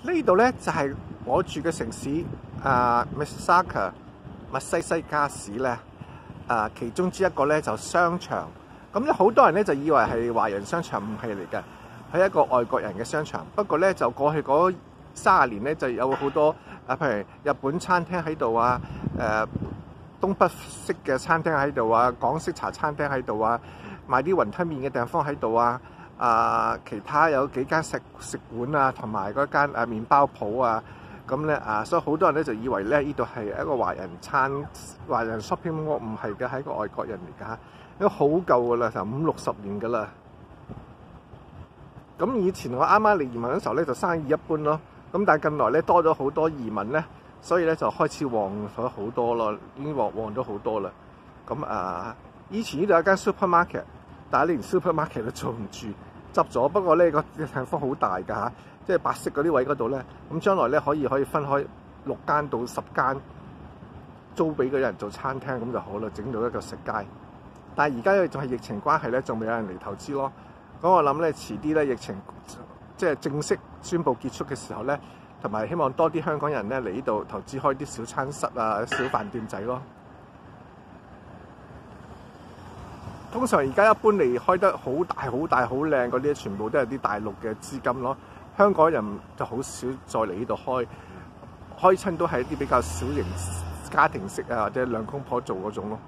呢度咧就係我住嘅城市Mississauga 密西西加市咧其中之一個咧就商場。咁咧好多人咧就以為係華人商場，唔係嚟嘅，係一個外國人嘅商場。不過咧就過去嗰30年咧就有好多譬如日本餐廳喺度啊，東北式嘅餐廳喺度啊，港式茶餐廳喺度啊，賣啲雲吞麵嘅地方喺度啊。其他有幾間食館啊，同埋嗰間麵包鋪啊，咁咧所以好多人咧就以為咧呢度係一個華人 shopping mall， 唔係嘅，係一個外國人嚟㗎，因為好舊㗎啦，成50、60年㗎啦。咁以前我啱啱嚟移民嗰時候咧，就生意一般咯。咁但係近來咧多咗好多移民咧，所以咧就開始旺咗好多咯，已經旺咗好多啦。咁以前呢度有間 supermarket。但係你連 supermarket 都做唔住，執咗。不過呢個地方好大㗎嚇，即係白色嗰啲位嗰度咧，咁將來咧可以分開6間到10間租俾嗰人做餐廳咁就好啦，整到一個食街。但係而家仲係疫情關係咧，仲未有人嚟投資咯。咁我諗咧遲啲咧疫情即係正式宣布結束嘅時候咧，同埋希望多啲香港人咧嚟呢度投資開啲小餐室啊、小飯店仔咯。通常而家一般嚟開得好大、好大、好靚嗰啲，全部都係啲大陸嘅資金咯。香港人就好少再嚟呢度開親都係一啲比較小型家庭式啊，或者兩公婆做嗰種咯。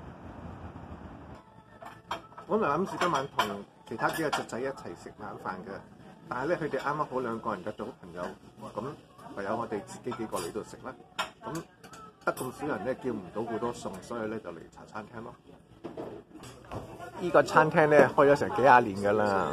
我咪諗住今晚同其他幾個侄仔一齊食晚飯嘅，但係咧佢哋啱啱好2個人嘅組朋友，咁唯有我哋自己幾個嚟度食啦。咁得咁少人咧，叫唔到好多餸，所以咧就嚟茶餐廳咯。呢個餐廳咧開咗成幾廿年㗎啦，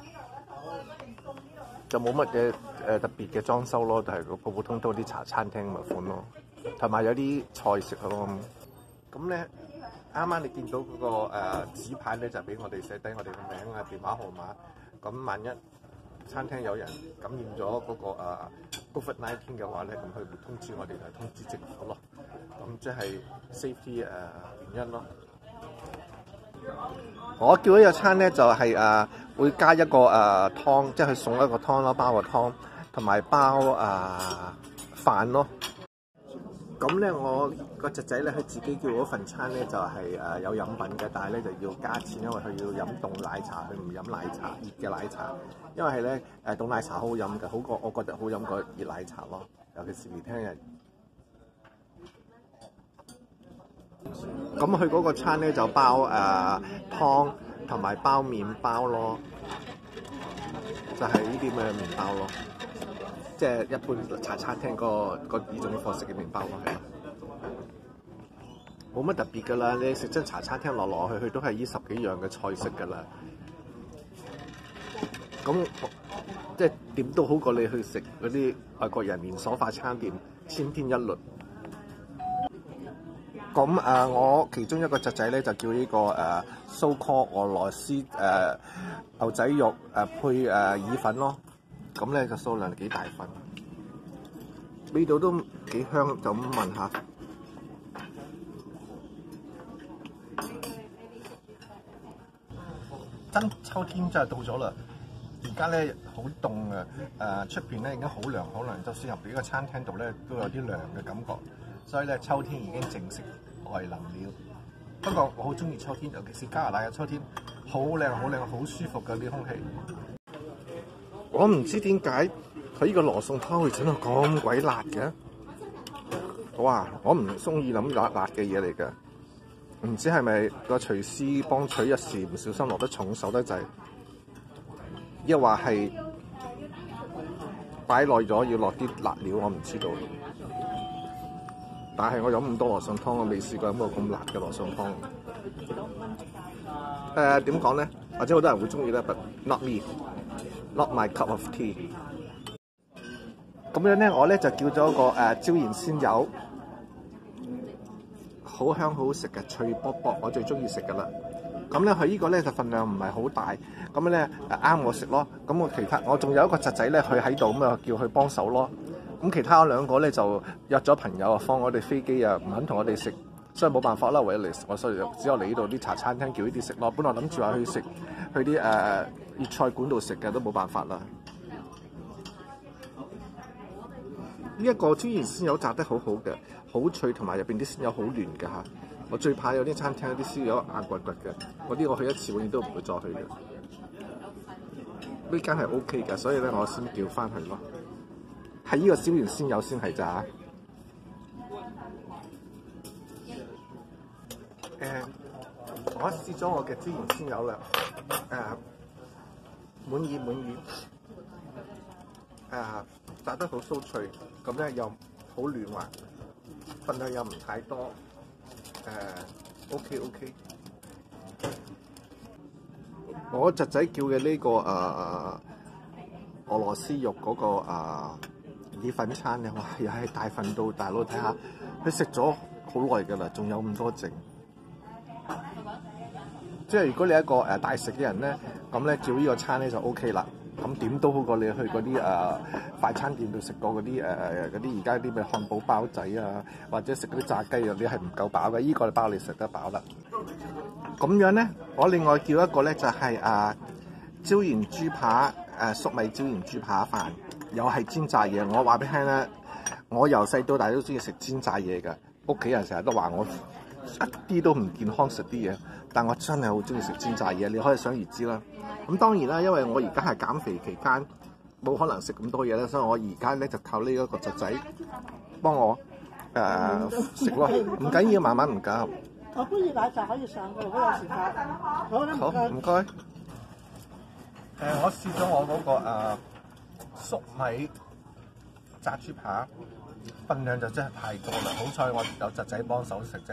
就冇乜嘅特別嘅裝修咯，就係普普通通啲茶餐廳咁嘅款咯，同埋有啲菜食咯。咁咧啱啱你見到嗰個紙牌咧，就俾我哋寫低我哋嘅名啊、電話號碼。咁萬一餐廳有人感染咗嗰個COVID-19 嘅話咧，咁佢會通知我哋，就通知政府咯。咁即係 safety 原因咯。我叫呢個餐咧就係會加一個湯，即係佢送一個湯咯，包個湯，同埋包飯咯。咁咧我個侄仔咧佢自己叫嗰份餐咧就係有飲品嘅，但係咧就要加錢，因為佢要飲凍奶茶，佢唔飲奶茶熱嘅奶茶，因為係咧凍奶茶好好飲嘅，好過我覺得好飲過熱奶茶咯，尤其是年輕人。咁佢嗰個餐咧就包湯同埋包麵包咯，就係呢啲咁嘅麵包咯，即係一般茶餐廳呢種貨式嘅麵包咯，係冇乜特別噶啦。你食真茶餐廳來去都係呢10幾樣嘅菜式噶啦。咁即係點都好過你去食嗰啲外國人連鎖快餐店千篇一律。咁我其中一個侄仔咧就叫呢個so called 俄羅斯牛仔肉配意粉咯。咁咧就數量幾大份，味道都幾香，就咁聞下。真秋天真係到咗啦！而家咧好凍啊！出邊咧已經好涼好涼，就算入呢個餐廳度咧都有啲涼嘅感覺。所以咧秋天已經正式來臨了。不過我好中意秋天，尤其是加拿大嘅秋天，好靚好靚，好舒服嘅啲空氣。我唔知點解佢呢個羅宋湯會整到咁鬼辣嘅。哇！我唔中意諗辣嘅嘢嚟嘅。唔知係咪個廚師幫取一時唔小心落得重手得滯，抑或係擺耐咗要落啲辣料，我唔知道。但係我飲咁多羅宋湯，我未試過飲過咁辣嘅羅宋湯。點講咧？或者好多人會中意咧 ，but not me, not my cup of tea。咁樣咧，我咧就叫咗個椒鹽鮮魷，好香好食嘅，脆卜卜，我最中意食噶啦。咁咧佢呢個咧就份量唔係好大，咁咧啱我食咯。咁我仲有一個侄仔咧，佢喺度咁啊，叫佢幫手咯。咁其他2個咧就約咗朋友啊，放我哋飛機啊，唔肯同我哋食，所以冇辦法啦，唯有嚟所以只有嚟呢度啲茶餐廳叫呢啲食咯。本來諗住話去食去啲粵菜館度食嘅，都冇辦法啦。 呢一個椒鹽鮮魷炸得好好嘅，好脆，同埋入邊啲鮮魷好嫩嘅嚇。我最怕有啲餐廳有啲鮮魷硬掘掘嘅，嗰啲我去一次永遠都唔會再去嘅。呢間係 OK 嘅，所以咧我先叫翻去咯。係呢個椒鹽鮮魷先係咋。我試咗我嘅椒鹽鮮魷啦，滿意。炸得好酥脆，咁咧又好嫩滑，份量又唔太多，OK。我侄仔叫嘅呢個俄羅斯肉嗰個意粉餐咧，哇！又係大份到，大佬睇下，佢食咗好耐㗎啦，仲有咁多剩。即係如果你一個大食嘅人咧，咁咧叫呢個餐咧就 OK 啦。咁點都好過你去嗰啲快餐店度食過嗰啲而家啲咩漢堡包仔啊，或者食嗰啲炸雞啊，你係唔夠飽嘅。依個包你食得飽啦。咁樣咧，我另外叫一個咧就係椒鹽豬扒粟米椒鹽豬扒飯，又係煎炸嘢。我話俾你聽咧，我由細到大都中意食煎炸嘢㗎。屋企人成日都話我一啲都唔健康食啲嘢，但我真係好中意食煎炸嘢。你可以想而知啦。咁當然啦，因為我而家係減肥期間，冇可能食咁多嘢啦，所以我而家咧就靠呢一個侄仔幫我食咯。唔緊要，慢慢唔緊。 我杯熱奶茶可以上嘅，如果有時間。好啦， 唔該。我試咗我嗰個粟米炸豬扒，份量就真係太多啦。好彩我有侄仔幫手食啫。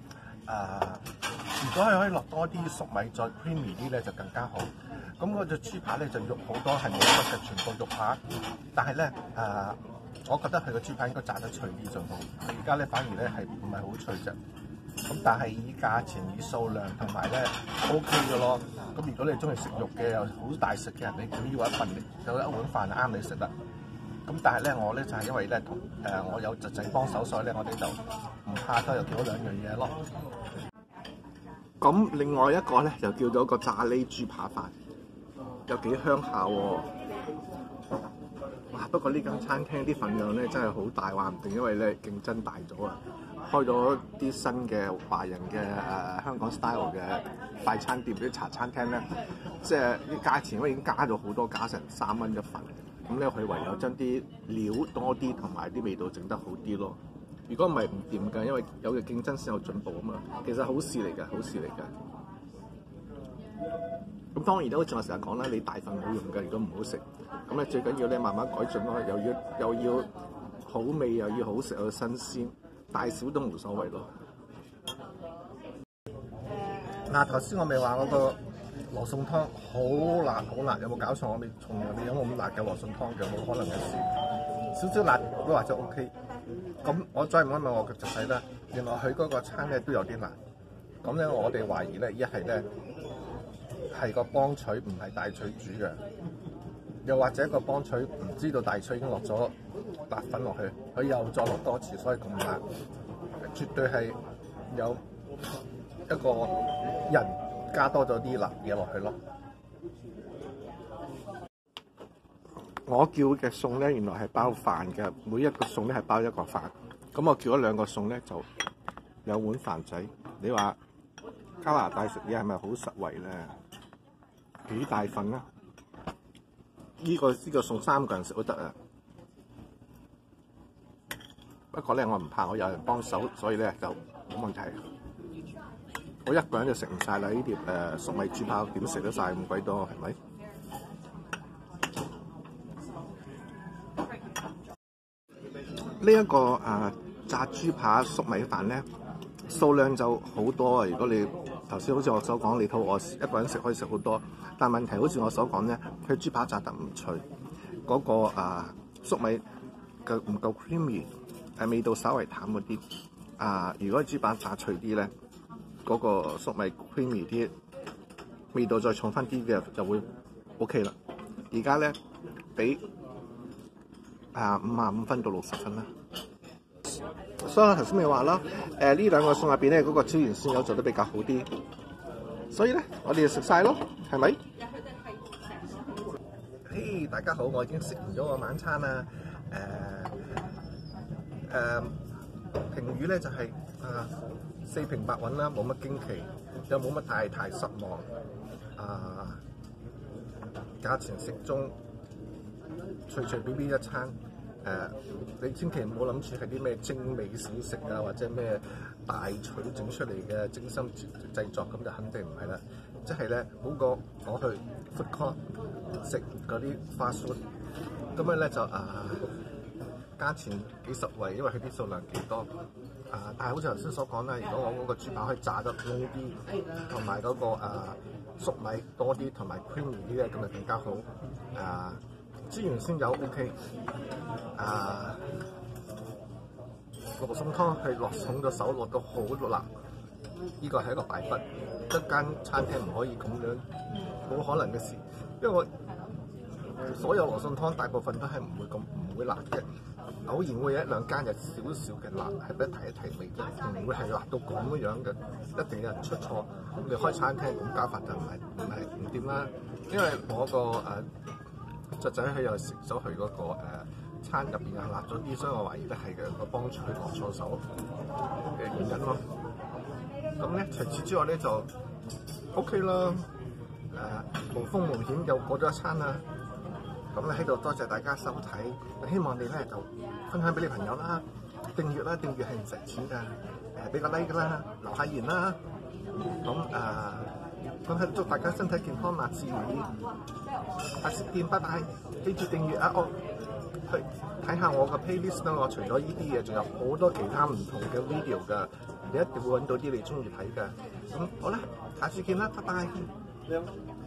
如果係可以落多啲粟米再 creamy 啲咧，就更加好。咁嗰隻豬扒咧就肉好多，係冇骨嘅，全部肉扒。但係咧我覺得佢個豬扒應該炸得脆啲仲好。而家咧反而咧係唔係好脆啫。咁但係以價錢、以數量同埋咧 OK 嘅咯。咁如果你中意食肉嘅又好大食嘅人，你叫呢個一份有一碗飯啱你食啦。咁但係咧我咧就係因為咧同我有侄仔幫手，所以咧我哋就唔怕多，又叫咗兩樣嘢咯。咁另外一個咧就叫咗個炸喱豬扒飯，有幾香下喎。哇！不過呢間餐廳啲份量咧真係好大，話唔定因為咧競爭大咗啊，開咗啲新嘅華人嘅香港 style 嘅快餐店啲茶餐廳咧，即係啲價錢已經加咗好多，加成3蚊一份。咁咧佢唯有將啲料多啲，同埋啲味道整得好啲咯。如果唔係唔掂㗎，因為有嘅競爭先有進步啊嘛。其實好事嚟㗎，好事嚟㗎。咁當然都好似我成日講啦，你大份冇用㗎，如果唔好食。咁咧最緊要咧慢慢改進咯，又要好味，又要好食又新鮮，大小都冇所謂咯。頭先我咪話嗰個羅宋湯好辣好辣，有冇搞錯？我未從來未飲過咁辣嘅羅宋湯嘅，冇可能嘅事。少少辣我都話就 OK。咁我再問一問我嘅侄仔啦，原來佢嗰個餐咧都有啲辣。咁咧我哋懷疑咧一係咧係個幫廚唔係大廚煮嘅，又或者個幫廚唔知道大廚已經落咗辣粉落去，佢又再落多次，所以咁辣。絕對係有一個人加多咗啲辣嘢落去咯。我叫嘅餸咧，原來係包飯嘅，每一個餸咧係包一個飯。咁我叫咗2個餸咧，就有碗飯仔。你話加拿大食嘢係咪好實惠咧？幾大份啊？呢個餸3個人食都得啊。不過咧，我唔怕，我有人幫手，所以咧就冇問題。我一個人就食唔晒啦！呢碟粟米豬扒點食得晒咁鬼多，係咪？呢一個炸豬扒粟米飯咧，數量就好多啊！如果你頭先好似我所講，你肚餓一個人食可以食好多，但問題好似我所講咧，佢豬扒炸得唔脆，嗰個粟米嘅唔夠 creamy， 味道稍微淡嗰啲。如果豬扒炸脆啲咧，嗰個粟米 creamy 啲，味道再重翻啲嘅就會 OK 啦。而家咧俾55分到60分啦。所以我頭先咪話咯，呢2個餸入邊咧，嗰個椒鹽鮮魷做得比較好啲。所以咧，我哋就食晒咯，係咪？嘿，大家好，我已經食完咗個晚餐啦。 評語咧就係、四平八穩啦，冇乜驚奇，又冇乜太失望。價錢適中，隨便一餐。你千祈唔好諗住係啲咩精美小食啊，或者咩大廚整出嚟嘅精心製作，咁就肯定唔係啦。即係咧，好過我去 food court 食嗰啲 fast food，咁樣咧就價錢幾實惠，因為佢啲數量幾多。但係好似頭先所講啦，如果我嗰個豬扒可以炸得燶啲，同埋嗰個粟米多啲，同埋 creamy 啲咧，咁就更加好。資源先有 OK。羅宋湯係落重咗手，落到好辣，呢個係一個敗筆。一間餐廳唔可以咁樣，冇可能嘅事。因為我所有羅宋湯大部分都係唔會辣嘅，偶然會有一兩間有少少嘅辣，係俾提一提味啫，唔會係辣到咁樣嘅。一定有人出錯。咁你開餐廳咁搞法就唔掂啦。因為我個侄仔佢又食咗佢嗰個餐入邊係辣咗啲，所以我懷疑咧係佢幫佢落錯手嘅原因咯。咁咧除此之外咧就 OK 啦，無風無險又過咗一餐啦。咁咧喺度多謝大家收睇，希望你咧就分享俾你朋友啦，訂閱啦，訂閱係唔使錢㗎，俾個 like 啦，留下言啦。咁係祝大家身體健康，萬事如意。下次見，拜拜！記住訂閱去睇下我嘅 playlist 啦。我除咗呢啲嘢，仲有好多其他唔同嘅 video 㗎，你一定會揾到啲你中意睇㗎。咁好啦，下次見啦，拜拜。